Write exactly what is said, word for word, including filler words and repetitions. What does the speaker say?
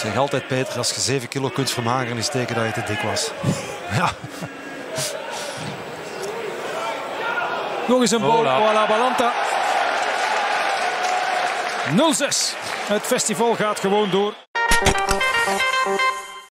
zeg altijd, Peter, als je zeven kilo kunt vermageren, is teken dat je te dik was. Ja. Nog eens een bal. Voilà. Voilà, Balanta. nul zes. Het festival gaat gewoon door.